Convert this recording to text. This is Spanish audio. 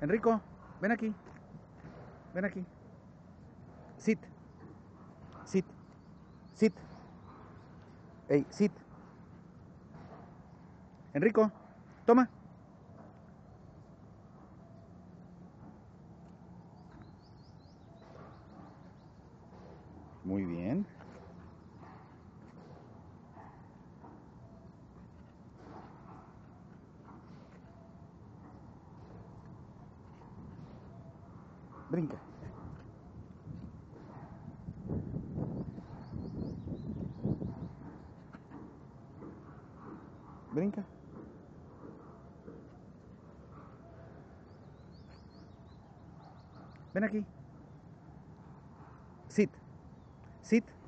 Enrico, ven aquí. Ven aquí. Sit. Sit. Sit. Ey, sit. Enrico, toma. Muy bien. Brinca. Brinca. Ven aquí. Sit. Sit.